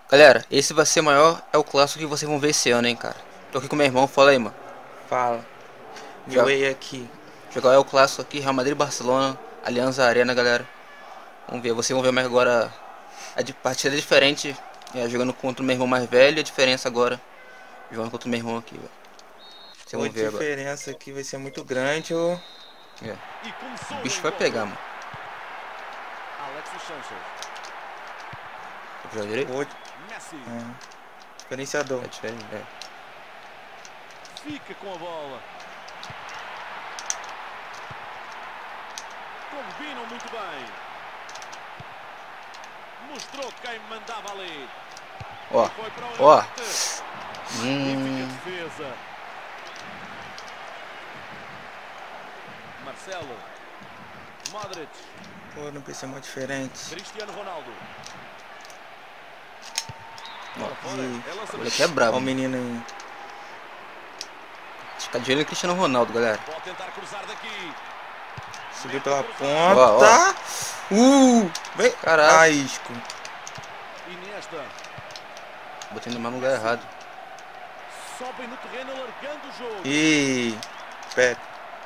Galera, esse vai ser o maior, é o clássico que vocês vão ver esse ano, hein, cara. Tô aqui com meu irmão, fala aí, mano. Fala. Meu Jo- way aqui. Jogar é o clássico aqui, Real Madrid e Barcelona, Alianza Arena, galera. Vamos ver, vocês vão ver mais agora a partida diferente, jogando contra o meu irmão mais velho, e a diferença agora, jogando contra o meu irmão aqui, velho. Vocês A vão ver agora. diferença aqui vai ser muito grande, ô. É. O bicho vai pegar, mano. Joga direito? O diferenciador. É diferente, é. Fica com a bola. Combinam muito bem. Mostrou quem mandava ali. Ó, Foi para o ó. remate. Magnífica defesa. Marcelo. Modric. Pô, não pensei muito diferente. Cristiano Ronaldo. Ó, Fora. É o lançamento. moleque é brabo. Ó o menino aí. Fica de olho no Cristiano Ronaldo, galera. Pode tentar cruzar daqui. Subiu pela Ó, ponta. Vem. Caraca. Ah, Isco. Iniesta. Botei no lugar errado. Sobem no terreno alargando o jogo. Ih. Pepe.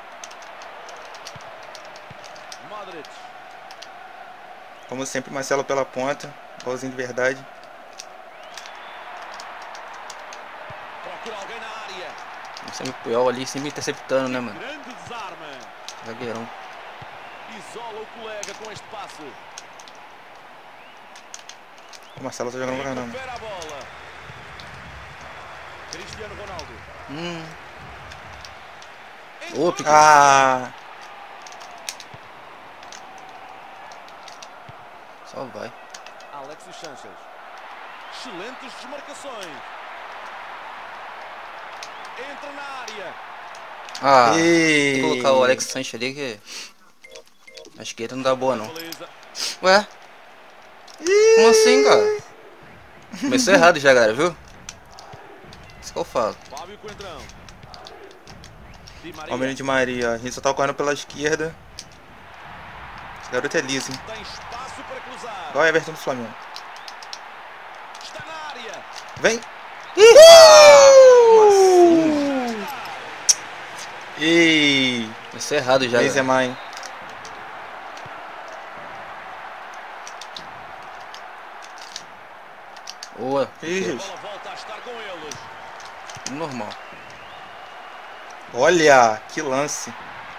Modric. Como sempre, Marcelo pela ponta. Golzinho de verdade. Procura alguém na área. Sempre o Puyol ali, sempre interceptando, né, mano? Grande desarme. Zagueirão. Isola o colega com este passe. O Marcelo tá jogando pra caramba. Recupera a bola. Cristiano Ronaldo. Ô, Pique. Ah. Só vai. Alexis Sanchez. Excelentes desmarcações. Entra na área. Ah, tem Ei. que colocar o Alex Sanches ali que a esquerda não dá boa não. Baliza. Ué? Como assim, cara? Começou errado já, galera, viu? Isso que eu falo. Fábio Coentrão. Di Ó o Maria. menino de Maria. A gente só tá correndo pela esquerda. Esse garoto é liso, hein? Tem espaço para cruzar. Olha o Everton do Flamengo. Está na área. Vem. Assim? Ei. Começou errado já, galera. Benzema, hein? Boa. A Ih, bola volta a estar com eles. Normal. olha, que lance.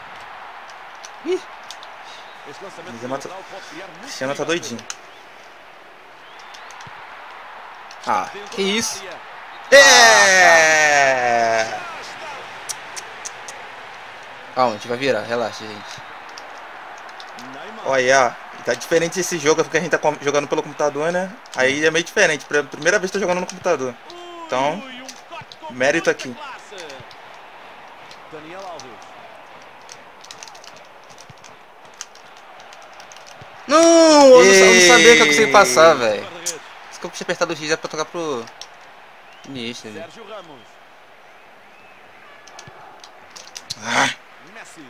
Este lançamento Benzema tá- lateral pode criar muito Cristiano tá perigo. doidinho. Ah, Dentro que da isso? área. É. Já está. Calma, a gente vai virar, relaxa, gente. Neymar. Olha, tá diferente esse jogo porque a gente tá jogando pelo computador, né? Aí é meio diferente. Primeira vez que tô jogando no computador. Então, Ui, um corte com mérito muita aqui. classe. Daniel Alves. Não, eu não sabia que eu consegui passar, velho. Guarda-redes. Isso que eu tinha apertado o X é pra tocar pro Iniesta, velho. Sérgio Ramos. Ah, Messi.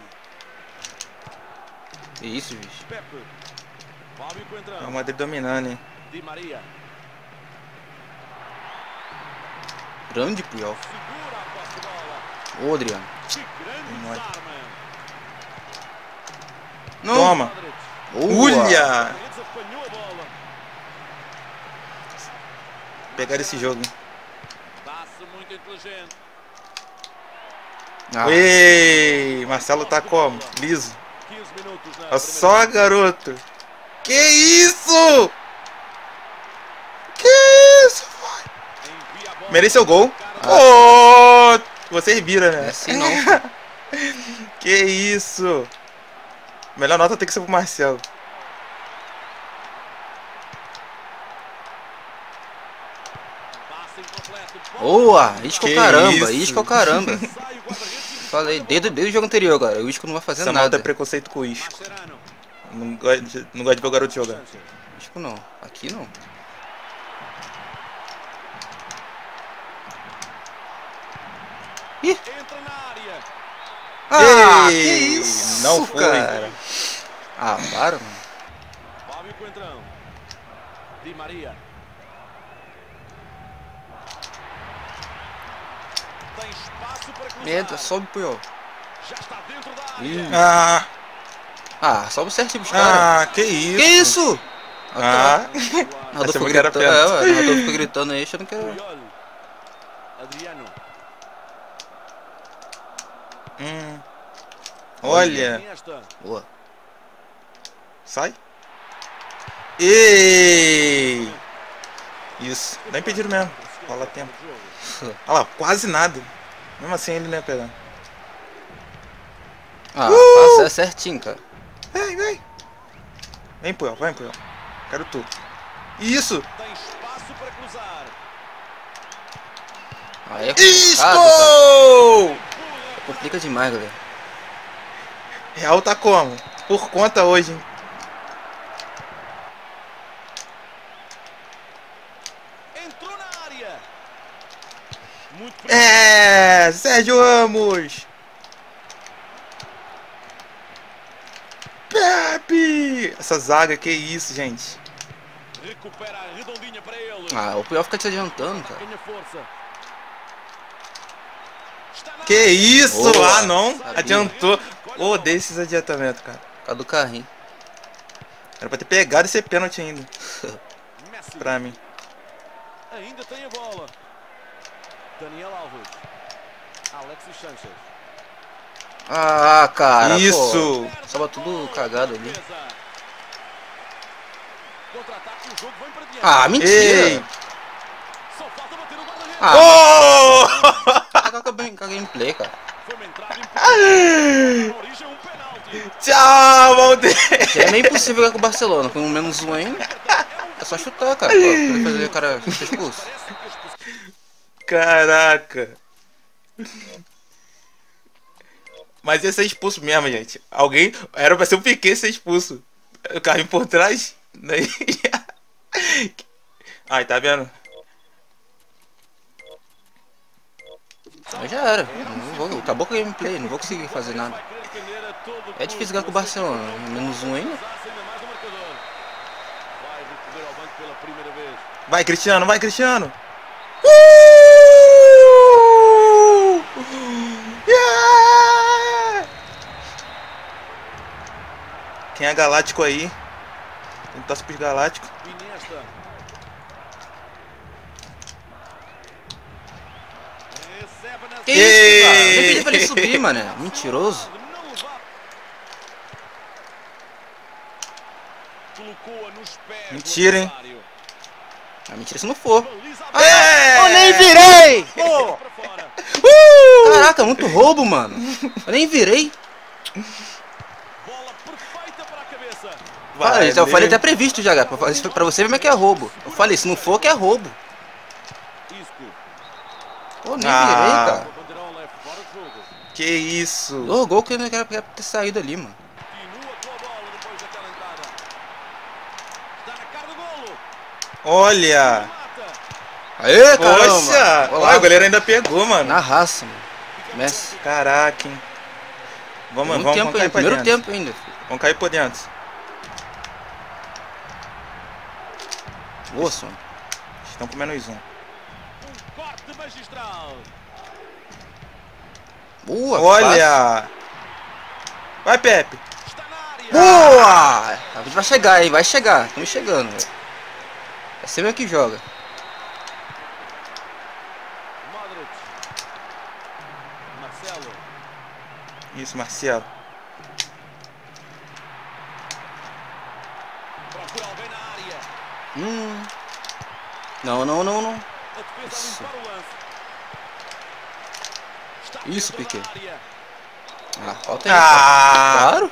Que isso, bicho. Pepe. Fábio é o Coentrão. Madrid dominando, hein? Di Maria. Grande Puyol. Segura a posse de bola. Ô, Adriano. Que grande Mole. desarme. Não. Toma. Modric. Boa. Ulha! Eles apanhou a bola. Pegaram esse jogo, hein? Passe muito inteligente. Ah, Ei, Marcelo tá como? Liso. 15 minutos na Olha só, garoto. Que isso? Que isso? Envia a bola. Mereceu gol. Cara Oh, vocês viram, não é né? assim não. Que isso? Melhor nota tem que ser pro Marcelo. Passe incompleto. Boa. Isca é Que o caramba. isso? Isca é o caramba. Sai o guarda-redes e Falei, desde o jogo anterior, cara. O Isco não vai fazer Essa malta nada. é preconceito com o Isco. Mascherano. Não gosto de ver o garoto jogar. Isco não. Aqui não. Entra na área. Ah, Ei, que isso, não foi. cara. Ah, para, mano. Fábio Coentrão. Di Maria. Tem espaço para cruzar. Merda, sobe, Puyol. Já está dentro da Ih. área. Sobe certinho pros caras. Que isso? Que isso? Ah, Nada, achava ficou que era gritando, pênalti. o narrador ficou gritando aí, achando que era... Puyol. Adriano. Olha. Iniesta. Boa. Sai. Ei! Isso. Dá impedido mesmo. Rola tempo. Olha lá, quase nada. Mesmo assim ele não ia pegar. Passa certinho, cara. Vem. Vem, Puyol. Vai, Puyol. Quero tu. Isso! Tem espaço para cruzar. Aí é complicado, cara. Gol! Complica demais, galera. Real tá como? Por conta hoje, hein? Entrou na área. Muito Sérgio Ramos! Pepe! Essa zaga, que isso, gente? Recupera a redondinha para ele. O Puyol fica te adiantando, cara. Ganha força. Está na Que isso? Boa. Não. Sabia. Adiantou. Odeio esses adiantamentos, cara. Por causa do carrinho. Era pra ter pegado esse pênalti ainda. Messi. Pra mim. Ainda tem a bola. Daniel Alves. Alexis Sanchez. Cara. Isso. Pô, só tudo cagado ali. Contra-ataque, o jogo vem para diante. Mentira. Ei. Só falta bater o guarda-redes. Oh! Com a gameplay, cara. Foi uma entrada importante. Na origem, um penalti. Tchau, Valdir! É meio impossível jogar com o Barcelona. Com um menos um ainda. É só chutar, cara. Pô, fazer o cara ser expulso. Caraca. Mas ia ser expulso mesmo, gente. Alguém... Era pra ser o Piquet ser expulso. O carrinho por trás. Daí... Ai, tá vendo? Mas já era. Não vou, acabou com a gameplay. Não vou conseguir fazer nada. É difícil jogar com o Barcelona. Menos um ainda. Vai recorrer ao banco pela primeira vez. Vai, Cristiano, vai, Cristiano. Yeah! Quem é galáctico aí? Quem torce pros galácticos? Iniesta. Recebe na Que isso, cara? Nem pedi pra ele subir, mano. Mentiroso. Não levar. Colocou-a nos pés. do Mentira, hein? adversário. Mentira se não for. Baliza Eu nem virei! Pô! para fora. Caraca, muito roubo, mano. Eu nem virei. Bola perfeita para a cabeça. Eu falei até previsto já, cara. Pra você ver como é que é roubo. Eu falei, se não for, que é roubo. Isco. Pô, nem virei, cara. O bandeirão leva fora do jogo. Que isso? O gol que eu não quero ter saído ali, mano. Continua com a bola depois daquela entrada. Está na cara do golo. Olha! Mata. Aê, caramba. Poxa! Olá. Olha, o goleiro ainda pegou, mano. Na raça, mano. Messi. Caraca, hein? Vamos Muito tempo cair ainda. por Primeiro dentro. tempo ainda. Vamos cair por dentro. Nossa, mano. Estão com menos um. Corte magistral. Boa, Olha! Vai, Pepe! Está na área. boa! A gente vai chegar, hein? Vai chegar. Estamos chegando, velho. É sempre que joga. Modric. Marcelo. Isso, Marcelo. Procura alguém na área. Não, não, não, não. A defesa a limpar o lance. Está Isso, dentro da Piquet. área. Falta aí. Ah! Claro.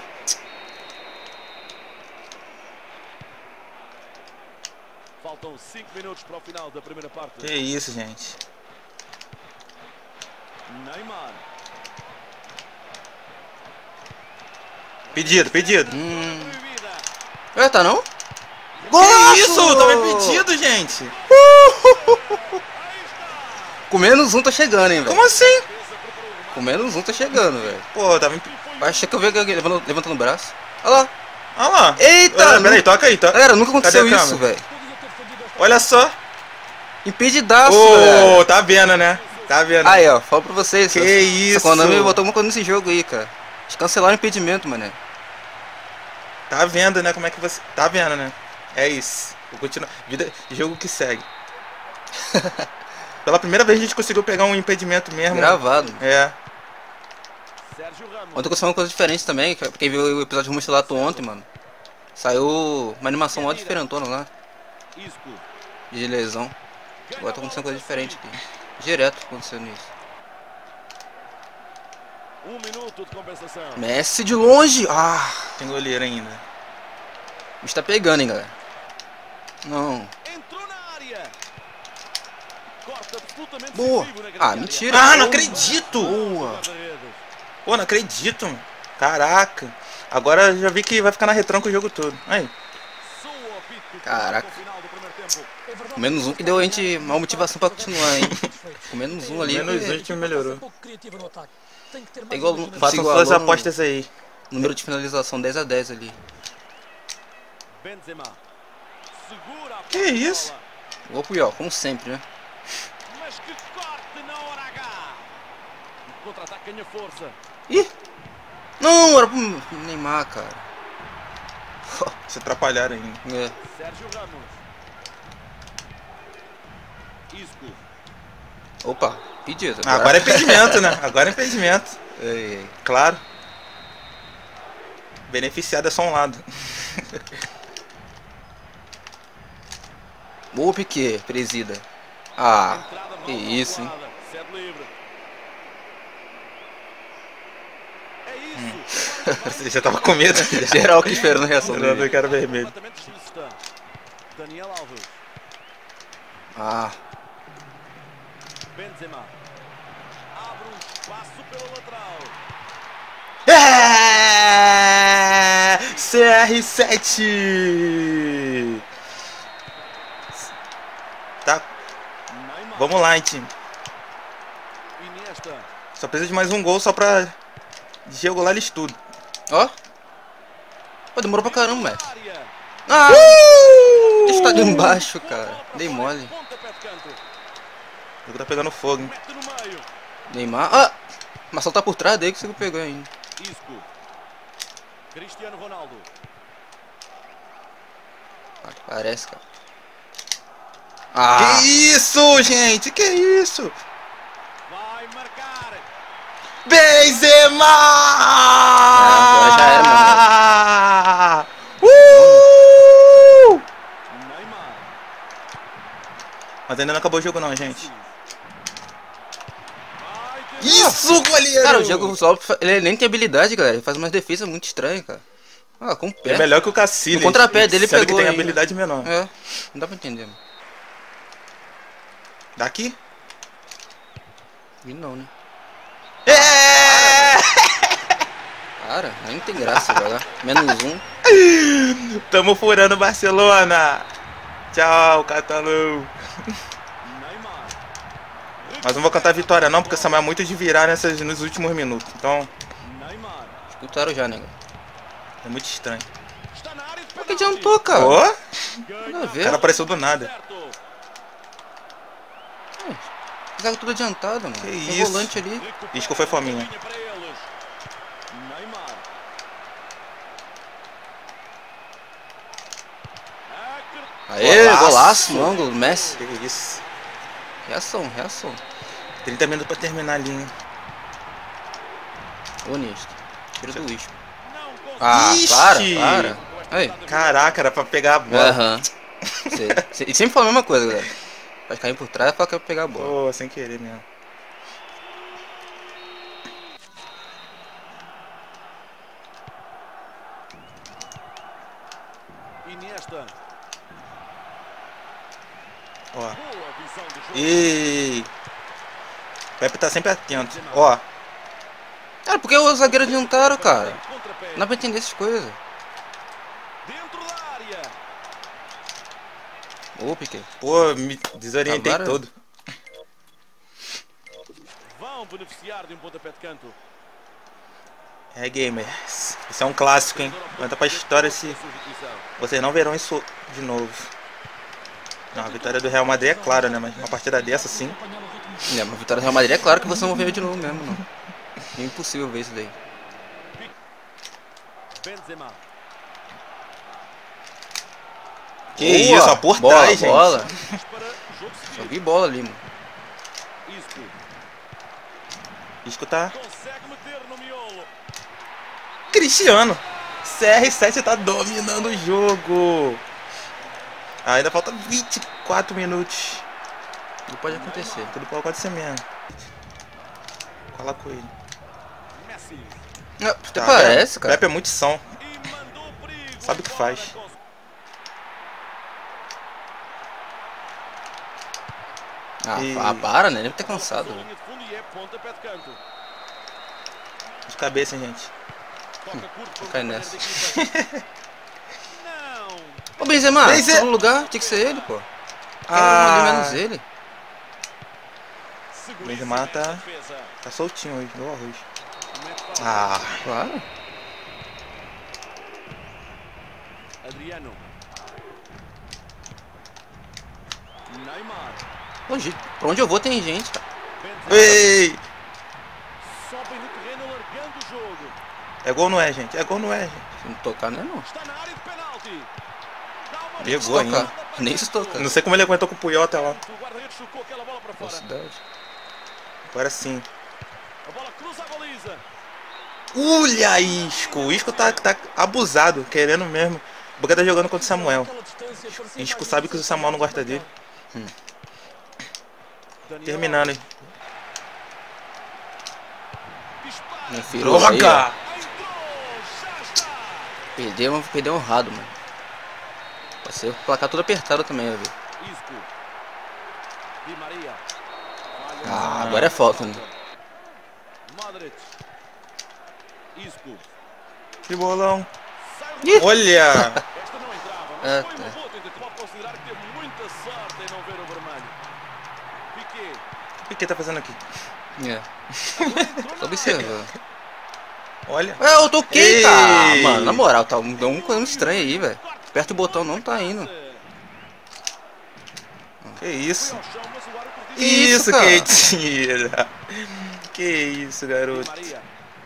Faltam 5 minutos para o final da primeira parte. Que isso, gente. Neymar. Pedido, pedido. Proibida. Tá não? Que isso? Tava impedido, gente. Com menos um tá chegando, hein, velho. Como assim? Com menos um tá chegando, velho. Pô, tava impedido. Achei que eu vi alguém levantando o braço. Olha lá. Olha lá. Eita! Olha, peraí, toca aí, toca. Galera, nunca aconteceu Cadê a isso, câmera? velho. Olha só. Impedidaço, Ô, velho. tá vendo, né? Tá vendo? Aí, ó, falo pra vocês. Que essa isso? Konami botou alguma coisa nesse jogo aí, cara. Eles cancelaram o impedimento, mané. Tá vendo, né? Como é que você... Tá vendo, né? É isso. Vou continuar. Vida... Jogo que segue. Pela primeira vez a gente conseguiu pegar um impedimento mesmo. Gravado. É. Sérgio Ramos. Ontem aconteceu uma coisa diferente também. Quem viu o episódio de Rumistilato ontem, mano. Saiu uma animação mó diferentona lá. Isco. De lesão. Agora tá acontecendo coisa diferente aqui. Direto acontecendo isso. 1 minuto de compensação. Messi de longe! Ah! Tem goleiro ainda. O bicho tá pegando, hein, galera. Não. Entrou na área. Corta absolutamente Boa! decisivo na grande Ah, área. mentira! Ah, não acredito! Boa! Guarda-redes. Pô, não acredito, mano. Caraca. Agora eu já vi que vai ficar na retranca o jogo todo. Aí. Soa o apito que Caraca. marca o final do primeiro tempo. Com menos um que deu a gente uma motivação pra continuar, hein? Com menos um ali. Menos um, o time melhorou. É igual, Façam igualou suas apostas aí. no número de finalização 10 a 10 ali. Benzema. Segura a Que posse de isso? bola. Igual pro Ió, como sempre, né? Mas que corte na hora H. O contra-ataque ganha força. Ih! Não, era pro Neymar, cara. Se atrapalharam ainda. É. Sérgio Ramos. Isco. Opa, pedido. Agora é impedimento, né? Agora é impedimento. Ei, ei. Claro. Beneficiado é só um lado. Boa, Piquet, presida. Ah, Entrada mal que isso, hein? calculada. Cede livre. É isso. Você já tava com medo. Geral aqui esperando a reação Eu dele. quero vermelho. Completamente justa. Daniel Alves. Ah, Benzema. Abre um espaço pela lateral. É! CR7! Tá, Neymar. vamos lá, hein, time. Iniesta. Só precisa de mais um gol só pra regular eles tudo. ó. Pô, demorou pra caramba, Messi. Área. Ah! Está ali embaixo, cara. Dei mole. Pontapé de canto. O jogo tá pegando fogo, hein. Mete no meio. Neymar. Ah! Marcelo tá por trás dele que conseguiu pegar ainda. Isco. Cristiano Ronaldo. Ah, parece, cara. Ah! Que isso, gente? Que isso? Vai marcar. Benzema! agora já era, Neymar. Mas ainda não acabou o jogo não, gente. Vai ter Isso, goleiro! Cara, o Diego Souza, ele nem tem habilidade, galera. Ele faz umas defesas muito estranhas, cara. Ah, com o pé. É melhor que o Cacilhas. O contrapé dele sendo pegou que tem ainda. habilidade menor. É, não dá pra entender, mano. Daqui? E não, né? É! Cara, nem tem graça jogar. Menos um. Tamo furando Barcelona. Tchau, Catalão. Neymar. Mas não vou cantar vitória não, porque o Samuel é muito de virar nos últimos minutos. Então, Neymar. Escutaram já, nego. é muito estranho. Está na área de Por que penalti. adiantou, cara? Ó, Nada a o ver. cara apareceu do nada. Certo. Ficaram tudo adiantado, mano. Que Tem isso? volante ali. Isco foi fominha. Para eles. Neymar. Aê, Golaço. golaço no ângulo, Messi. Que isso. Reação, reação. 30 minutos pra terminar a linha. Honesto. Tira do lixo. Não consegue. Ah, Ixi. para. Aí. Caraca, era pra pegar a bola. Aham. Ele sempre fala a mesma coisa, galera. Vai cair por trás e fala que vai pegar a bola. Pô, sem querer mesmo. Iniesta. Ó. Boa visão do jogo. E o Pepe tá sempre atento. Ó, Cara, por que os zagueiros adiantaram, cara? Contrapé. Não dá pra entender essas coisas. Dentro da área. Ô, Piquet. pô, me desorientei Agora- todo. Vão beneficiar de um pontapé de canto. É, gamers. Isso é um clássico, hein? Conta pra história se vocês não verão isso de novo. Não, a vitória do Real Madrid é clara, né? Mas uma partida dessa, sim. É, uma vitória do Real Madrid é claro que você não vai ver de novo mesmo, não. É impossível ver isso daí. Benzema. Que Boa, isso, ó, por bola, trás, gente. bola. Para jogo Só seguinte. vi bola ali, mano. Isco. Isco tá... Consegue meter no miolo. Cristiano. CR7 tá dominando o jogo. Ainda falta 24 minutos. Não pode acontecer. Tudo pode acontecer mesmo. Fala com ele. Messi. Até Tá parece, vendo? cara. Pepe é muito som. E mandou perigo. Sabe o que faz. E- Para, né? Deve ter cansado. Linha de fundo e é pontapé de canto. De cabeça, hein, gente. Toca curto para o cai companheiro nessa. da equipa. Não. Ô, Benzema, Benzema. tá no lugar, tinha que ser ele, pô. Ah. Menos ele. Benzema tá- Defesa. Tá soltinho hoje, igual arroz. Mete falta. Ah, Claro. Adriano. Neymar. Hoje, pra onde eu vou tem gente, cara. Benzema. ei! Sobem no terreno largando o jogo. É gol, não é, gente? É gol, não é, gente? Se não tocar, não é não. Está na área de penalti. Dá uma Pegou Se ainda. tocar. Nem se tocar. Não sei como ele aguentou com o Puyol até lá. O guarda-redes chocou aquela bola para fora. Velocidade. Agora sim. A bola cruza a baliza. Olha, Isco! O Isco tá abusado, querendo mesmo. Porque tá jogando contra o Samuel. Isco sabe que o Samuel não gosta dele. Daniel Terminando, hein? dispara. Não virou aí, ó. Droga! Entrou. Já está. Perdeu honrado, mano. Vai ser o placar todo apertado também, ó, viu? Isco. Di Maria. Ah, agora é falta, né? Modric. Isco. Que bolão! Sai Ih! Olha! Esta não entrava, mas Ah, foi tá. uma boa tentativa. Pode considerar que teve muita sorte em não ver o vermelho. Piquet. O que tá fazendo aqui? É. Entrou Tô na observando. Olha! Eu toquei, Ei! cara. Mano, na moral, tá um coisa estranho aí, velho. Aperta o botão, não tá indo. Que isso? Ao chão, mas o árbitro diz Isso, Isso cara. que tira! Que isso, Di garoto? Maria.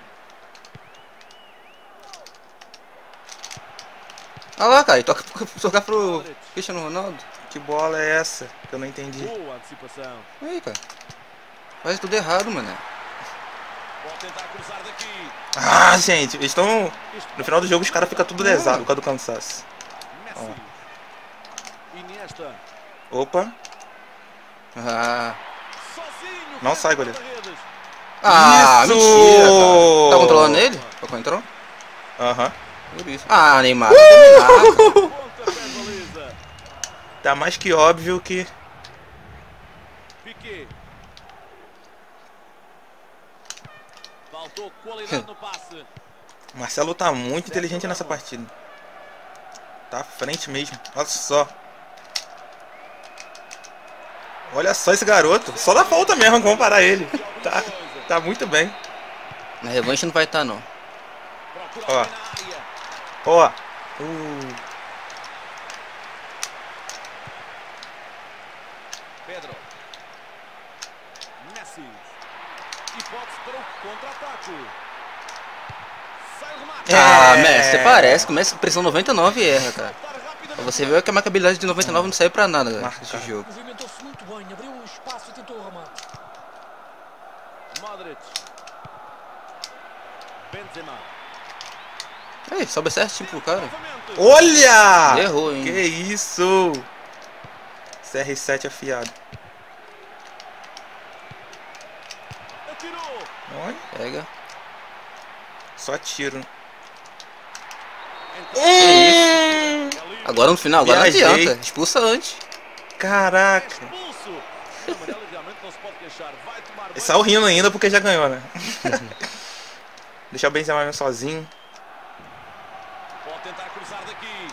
Olha lá, cara, e tocar pro Cristiano Ronaldo. Que bola é essa? Que eu não entendi. Boa antecipação. Aí, cara. Faz tudo errado, mano. Pode tentar cruzar daqui. Ah, gente, eles estão. No final do jogo os caras ficam tudo lesados por causa do cansaço. Messi. Iniesta. Opa! Ah, Sozinho. Não faz sai, o goleiro. guarda-redes. ah Isso! mentira, cara. Tá controlando ele? Foi quando entrou? Aham. Por isso. Ah, Neymar. Dominar, cara. Pontapé de baliza. Tá mais que óbvio que. Piquet. Faltou qualidade no passe. O Marcelo tá muito inteligente nessa partida. Tá à frente mesmo. Olha só. Olha só esse garoto. Só dá falta mesmo, vamos parar ele. Tá muito bem. Na revanche não vai estar, não. Procura Ó. alguém na área. Ó. Pedro. Messi. Hipótese para o contra-ataque. Sai o remate. Ah, Messi, você parece. Começa com pressão 99 e erra, cara. Para rapidamente. Pra você ver que a marcabilidade de 99 não serve pra nada, cara, Marca. nesse jogo. Movimentou-se muito bem, abriu um espaço e tentou o remate. Modric. Benzema. Aí, sobe certinho pro cara. Novamente. Olha! Errou, hein? Que isso! CR7 afiado. Atirou. Olha. Pega. Só tiro. É livre. Agora no final, agora não Viajei. adianta. Expulsa antes. Caraca! Expulso. Amarelo realmente não se pode queixar. Vai tomar Ele banho. saiu rindo ainda porque já ganhou, né? Deixar o Benzema mesmo sozinho. Pode tentar cruzar daqui.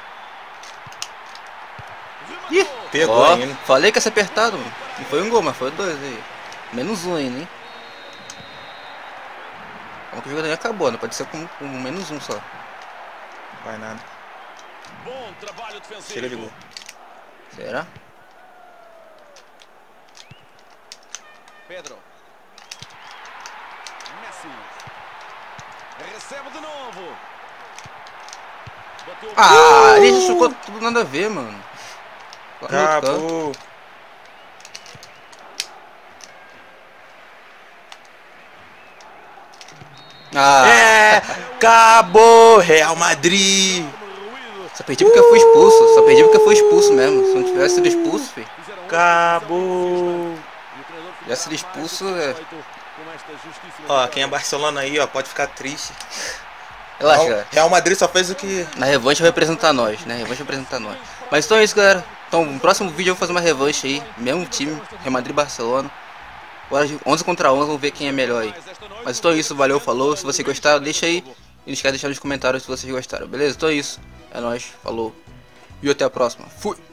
Ih, Rematou. Pegou ó, ainda. falei que ia ser apertado, mano. Não foi um gol, mas foi dois aí. Menos um ainda, hein? Como que o jogo nem acabou, né? Pode ser com menos um só. Vai nada. Bom trabalho defensivo. Chega de gol. Será? Pedro. Messi. Recebe de novo. Bateu. Ah, ele já chocou tudo nada a ver, mano. Lá no outro canto. Acabou. Ah, É, acabou, Real Madrid. só perdi porque eu fui expulso. Só perdi porque eu fui expulso mesmo. Se não tivesse sido expulso, filho. Acabou. Já sido expulso, é. Ó, quem é Barcelona aí, ó, pode ficar triste. Relaxa, galera. Real Madrid só fez o que... Na revanche vai representar nós, né? Revanche vai representar nós. Mas então é isso, galera. Então, no próximo vídeo eu vou fazer uma revanche aí. Mesmo time, Real Madrid e Barcelona. Agora 11 contra 11, vamos ver quem é melhor aí. Mas então é isso, valeu, falou. Se você gostar, deixa aí. E não esquece de deixar nos comentários se vocês gostaram, beleza? Então é isso. É nóis, falou. E até a próxima. Fui!